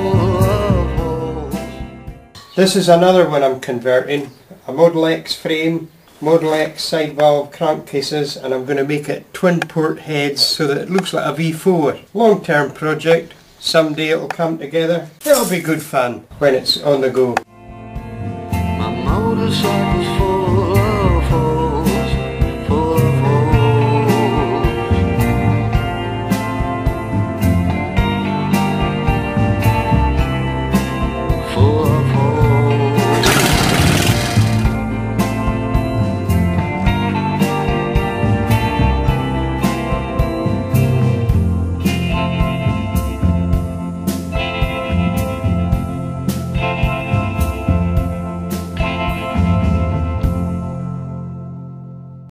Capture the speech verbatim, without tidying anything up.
This is another one I'm converting, a Model X frame, Model X side valve crankcases, and I'm going to make it twin port heads so that it looks like a V four. Long term project, someday it'll come together. It'll be good fun when it's on the go. My motorcycle's full